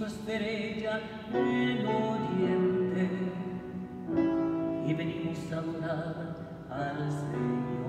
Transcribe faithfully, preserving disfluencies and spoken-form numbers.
su estrella en oriente y venimos a adorar al Señor.